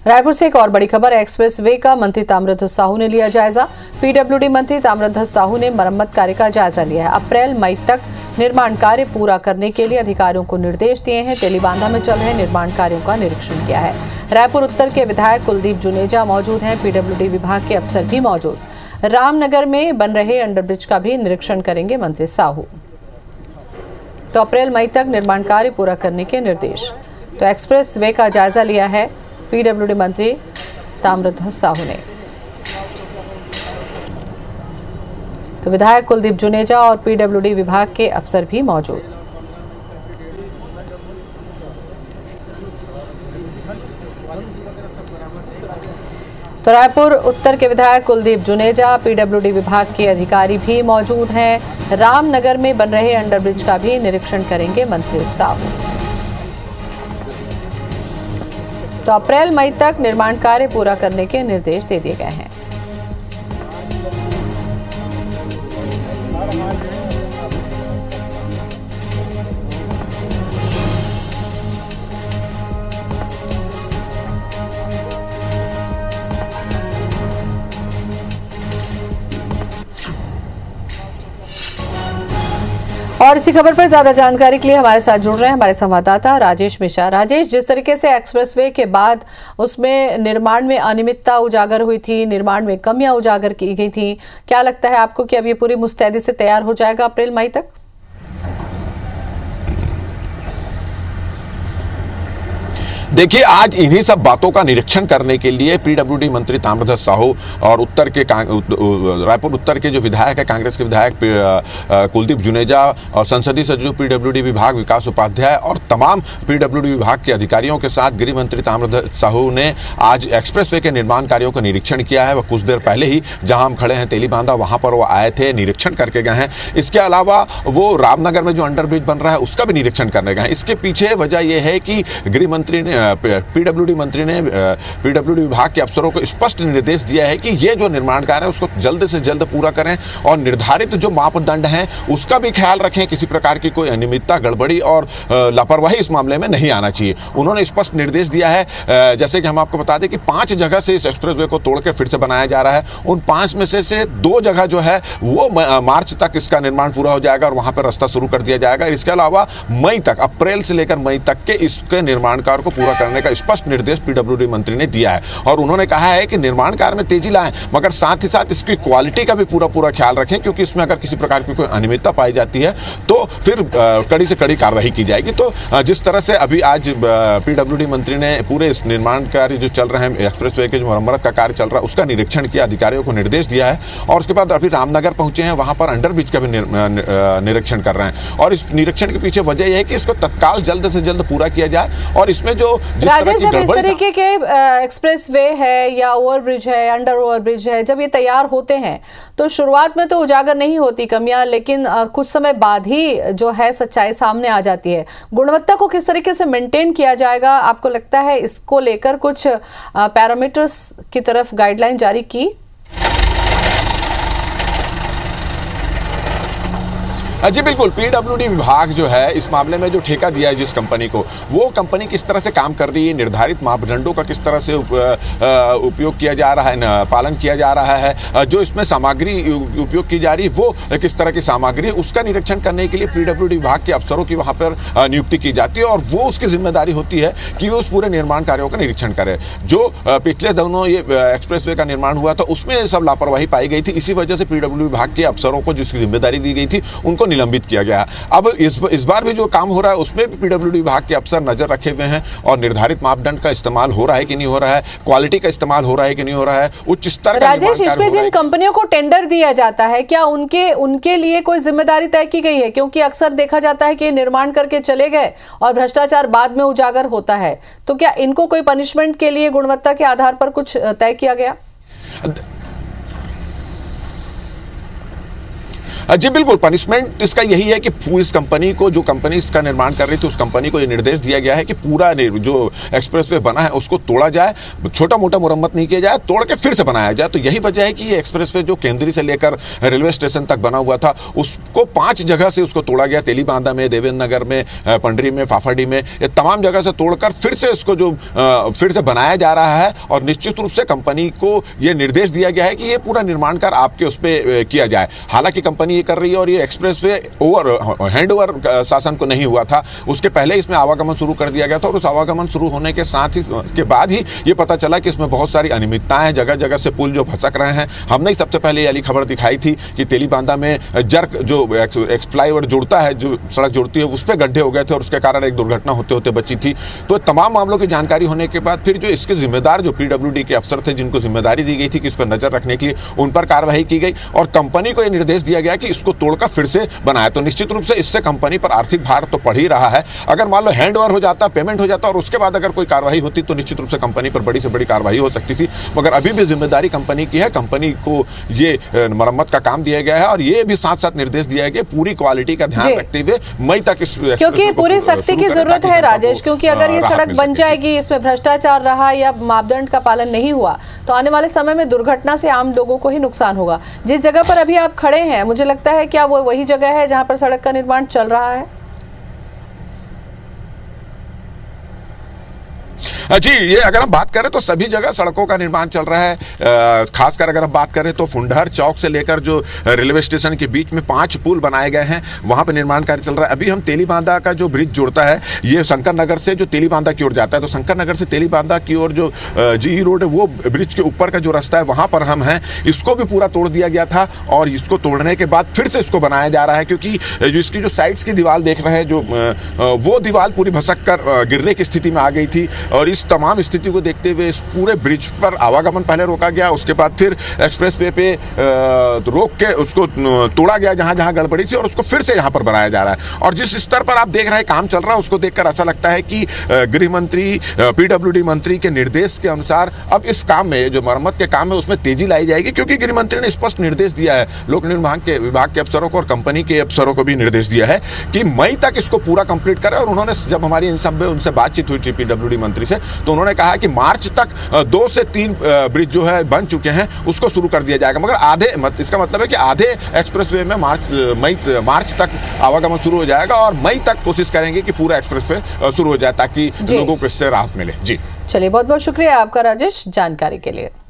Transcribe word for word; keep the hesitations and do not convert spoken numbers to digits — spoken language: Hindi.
रायपुर से एक और बड़ी खबर। एक्सप्रेस वे का मंत्री ताम्रध्वज साहू ने लिया जायजा। पीडब्ल्यूडी मंत्री ताम्रध्वज साहू ने मरम्मत कार्य का जायजा लिया है। अप्रैल मई तक निर्माण कार्य पूरा करने के लिए अधिकारियों को निर्देश दिए हैं। तेलीबांधा में चल रहे निर्माण कार्यों का निरीक्षण किया है। रायपुर उत्तर के विधायक कुलदीप जुनेजा मौजूद हैं। पीडब्ल्यूडी विभाग के अफसर भी मौजूद। रामनगर में बन रहे अंडरब्रिज का भी निरीक्षण करेंगे मंत्री साहू। तो अप्रैल मई तक निर्माण कार्य पूरा करने के निर्देश। तो एक्सप्रेस वे का जायजा लिया है पीडब्ल्यूडी मंत्री ताम्रध्वज साहू ने। तो विधायक कुलदीप जुनेजा और पीडब्ल्यूडी विभाग के अफसर भी मौजूद। तो रायपुर उत्तर के विधायक कुलदीप जुनेजा, पीडब्ल्यूडी विभाग के अधिकारी भी मौजूद हैं। रामनगर में बन रहे अंडरब्रिज का भी निरीक्षण करेंगे मंत्री साहू। तो अप्रैल मई तक निर्माण कार्य पूरा करने के निर्देश दे दिए गए हैं। और इसी खबर पर ज्यादा जानकारी के लिए हमारे साथ जुड़ रहे हैं हमारे संवाददाता राजेश मिश्रा। राजेश, जिस तरीके से एक्सप्रेसवे के बाद उसमें निर्माण में अनियमितता उजागर हुई थी, निर्माण में कमियां उजागर की गई थी, क्या लगता है आपको कि अब ये पूरी मुस्तैदी से तैयार हो जाएगा अप्रैल मई तक? देखिए, आज इन्हीं सब बातों का निरीक्षण करने के लिए पीडब्ल्यूडी मंत्री ताम्रध्वज साहू और उत्तर के रायपुर उत्तर के जो विधायक है, कांग्रेस के विधायक कुलदीप जुनेजा और संसदीय सचिव पीडब्ल्यूडी विभाग विकास उपाध्याय और तमाम पीडब्ल्यूडी विभाग के अधिकारियों के साथ गृह मंत्री ताम्रध्वज साहू ने आज एक्सप्रेसवे के निर्माण कार्यों का निरीक्षण किया है। वह कुछ देर पहले ही जहां हम खड़े हैं तेलीबांधा, वहां पर वो आए थे, निरीक्षण करके गए हैं। इसके अलावा वो रामनगर में जो अंडरब्रिज बन रहा है उसका भी निरीक्षण करने गए हैं। इसके पीछे वजह यह है कि गृह मंत्री ने पीडब्ल्यूडी मंत्री ने पीडब्ल्यूडी विभाग के अफसरों को स्पष्ट निर्देश दिया है कि ये जो निर्माण कार्य है उसको जल्द से जल्द पूरा करें और निर्धारित जो मापदंड हैं उसका भी ख्याल रखें। किसी प्रकार की कोई अनियमितता, गड़बड़ी और लापरवाही इस मामले में नहीं आना चाहिए। उन्होंने स्पष्ट निर्देश दिया है। जैसे कि हम आपको बता दें कि पांच जगह से इस एक्सप्रेसवे को तोड़ के फिर से बनाया जा रहा है। उन पांच में से, से दो जगह जो है वो मार्च तक इसका निर्माण पूरा हो जाएगा और वहां पर रास्ता शुरू कर दिया जाएगा। इसके अलावा मई तक, अप्रैल से लेकर मई तक के इसके निर्माण कार्य को पूरा करने का स्पष्ट निर्देश पीडब्ल्यूडी मंत्री ने दिया है। और उन्होंने कहा है कि निर्माण कार्य में तेजी लाएं, मगर साथ ही साथ इसकी क्वालिटी का भी पूरा पूरा ख्याल रखें, क्योंकि इसमें अगर किसी प्रकार की कोई अनियमितता पाई जाती है तो फिर कड़ी से कड़ी कार्रवाई की जाएगी। तो जिस तरह से अभी आज पीडब्ल्यूडी मंत्री ने पूरे इस निर्माण कार्य जो चल रहे हैं, एक्सप्रेसवे के जो मरम्मत का कार्य चल रहा है उसका निरीक्षण किया, अधिकारियों को निर्देश दिया है और उसके बाद अभी रामनगर पहुंचे हैं, वहां पर अंडरब्रिज का भी निरीक्षण कर रहे हैं। और इस निरीक्षण के पीछे वजह यह है कि इसको तत्काल जल्द से जल्द पूरा किया जाए और इसमें जो जब इस तरीके के एक्सप्रेस वे है या ओवरब्रिज है, अंडर ओवरब्रिज है, जब ये तैयार होते हैं तो शुरुआत में तो उजागर नहीं होती कमियां, लेकिन कुछ समय बाद ही जो है सच्चाई सामने आ जाती है। गुणवत्ता को किस तरीके से मेंटेन किया जाएगा, आपको लगता है इसको लेकर कुछ पैरामीटर्स की तरफ गाइडलाइन जारी की? जी बिल्कुल, पीडब्ल्यूडी विभाग जो है इस मामले में जो ठेका दिया है जिस कंपनी को, वो कंपनी किस तरह से काम कर रही है, निर्धारित मापदंडों का किस तरह से उप, उपयोग किया जा रहा है, पालन किया जा रहा है, जो इसमें सामग्री उपयोग की जा रही है वो किस तरह की सामग्री है, उसका निरीक्षण करने के लिए पीडब्ल्यूडी विभाग के अफसरों की वहां पर नियुक्ति की जाती है और वो उसकी जिम्मेदारी होती है कि वो उस पूरे निर्माण कार्यों का निरीक्षण करे। जो पिछले दिनों ये एक्सप्रेसवे का निर्माण हुआ था उसमें सब लापरवाही पाई गई थी, इसी वजह से पीडब्ल्यूडी विभाग के अफसरों को जिसकी जिम्मेदारी दी गई थी उनको निलंबित किया गया। अब इस इस बार भी जो काम हो रहा है उसमें भी पीडब्ल्यूडी विभाग के अफसर नजर रखे हुए हैं और निर्धारित मापदंड का इस्तेमाल हो रहा है कि नहीं हो रहा है, क्वालिटी का इस्तेमाल हो रहा है कि नहीं हो रहा है, उच्च स्तर का। राजेश, इसमें जिन कंपनियों को टेंडर दिया जाता है क्या उनके उनके लिए कोई जिम्मेदारी तय की गई है? क्योंकि अक्सर देखा जाता है कि निर्माण करके चले गए और भ्रष्टाचार बाद में उजागर होता है, तो क्या इनको कोई पनिशमेंट के लिए गुणवत्ता के आधार पर कुछ तय किया गया? जी बिल्कुल, पनिशमेंट इसका यही है कि इस कंपनी को, जो कंपनी इसका निर्माण कर रही थी, उस कंपनी को ये निर्देश दिया गया है कि पूरा जो एक्सप्रेसवे बना है उसको तोड़ा जाए, छोटा मोटा मुरम्मत नहीं किया जाए, तोड़ के फिर से बनाया जाए। तो यही वजह है कि ये एक्सप्रेसवे जो केंद्री से लेकर रेलवे स्टेशन तक बना हुआ था, उसको पांच जगह से उसको तोड़ा गया, तेलीबांधा में, देवेंद्र नगर में, पंडरी में, फाफाडी में, ये तमाम जगह से तोड़कर फिर से इसको जो फिर से बनाया जा रहा है। और निश्चित रूप से कंपनी को यह निर्देश दिया गया है कि ये पूरा निर्माण कार्य आपके उस पर किया जाए। हालांकि कंपनी ये कर रही है और ये एक्सप्रेसवे ओवर हैंड ओवर शासन को नहीं हुआ था, उसके पहले इसमें आवागमन शुरू कर दिया गया था। और उस आवागमन शुरू होने के साथ ही के बाद ही ये पता चला कि इसमें बहुत सारी अनियमितताएं हैं, जगह जगह से पुल जो भसक रहे हैं। हमने ही सबसे पहले ये वाली खबर दिखाई थी कि तेलीबांधा में जर्क जो फ्लाईओवर जोड़ता है, जो सड़क जोड़ती है, उस पर गड्ढे हो गए थे और उसके कारण एक दुर्घटना होते होते बची थी। तो तमाम मामलों की जानकारी होने के बाद फिर जो इसके जिम्मेदार जो पीडब्ल्यूडी के अफसर थे, जिनको जिम्मेदारी दी गई थी कि इस पर नजर रखने के लिए, उन पर कार्रवाई की गई और कंपनी को यह निर्देश दिया गया कि इसको तोड़कर फिर से बनाए। तो निश्चित रूप से इससे कंपनी पर आर्थिक भार तो पड़ ही रहा है। अगर मान लो हैंड ओवर हो जाता, पेमेंट हो जाता और उसके बाद अगर कोई कार्रवाई होती तो निश्चित रूप से कंपनी पर बड़ी से बड़ी कार्रवाई हो सकती थी। मगर अभी भी जिम्मेदारी कंपनी की है, कंपनी को ये मरम्मत का काम दिया गया है और ये भी साथ साथ निर्देश दिया गया पूरी क्वालिटी का ध्यान रखते हुए मई तक इस, क्योंकि पूरी सख्ती की जरूरत है राजेश, क्योंकि अगर ये सड़क बन जाएगी, इसमें भ्रष्टाचार रहा या मापदंड का पालन नहीं हुआ तो आने वाले समय में दुर्घटना से आम लोगों को ही नुकसान होगा। जिस जगह पर अभी आप खड़े हैं, मुझे लगता है क्या वो वही जगह है जहां पर सड़क का निर्माण चल रहा है? जी, ये अगर हम बात करें तो सभी जगह सड़कों का निर्माण चल रहा है। खासकर अगर हम बात करें तो फुंडहर चौक से लेकर जो रेलवे स्टेशन के बीच में पांच पुल बनाए गए हैं, वहां पे निर्माण कार्य चल रहा है। अभी हम तेलीबांधा का जो ब्रिज जोड़ता है, ये शंकर नगर से जो तेलीबांधा की ओर जाता है, तो शंकर नगर से तेलीबांधा की ओर जो जी रोड है, वो ब्रिज के ऊपर का जो रास्ता है, वहां पर हम हैं। इसको भी पूरा तोड़ दिया गया था और इसको तोड़ने के बाद फिर से इसको बनाया जा रहा है, क्योंकि जो इसकी जो साइड्स की दीवार देख रहे हैं, जो वो दीवार पूरी भसक कर गिरने की स्थिति में आ गई थी। और इस तमाम स्थिति को देखते हुए इस पूरे ब्रिज पर आवागमन पहले रोका गया, उसके बाद फिर एक्सप्रेसवे पे रोक के उसको तोड़ा गया जहां जहां गड़बड़ी थी और उसको फिर से यहां पर बनाया जा रहा है। और जिस स्तर पर आप देख रहे हैं काम चल रहा है, उसको देखकर ऐसा लगता है कि गृह मंत्री, पीडब्ल्यूडी मंत्री के निर्देश के अनुसार अब इस काम में, जो मरम्मत के काम है, उसमें तेजी लाई जाएगी। क्योंकि गृह मंत्री ने स्पष्ट निर्देश दिया है लोक निर्माण के विभाग के अफसरों को और कंपनी के अफसरों को भी निर्देश दिया है कि मई तक इसको पूरा कंप्लीट करें। और उन्होंने, जब हमारी इन सब में उनसे बातचीत हुई थी पीडब्ल्यूडी मंत्री से, तो उन्होंने कहा कि मार्च तक दो से तीन ब्रिज जो है बन चुके हैं, उसको शुरू कर दिया जाएगा। मगर आधे मत, इसका मतलब है कि आधे एक्सप्रेसवे में मार्च मई मार्च तक आवागमन शुरू हो जाएगा और मई तक कोशिश करेंगे कि पूरा एक्सप्रेसवे शुरू हो जाए ताकि लोगों को इससे राहत मिले। जी चलिए, बहुत बहुत शुक्रिया आपका राजेश जानकारी के लिए।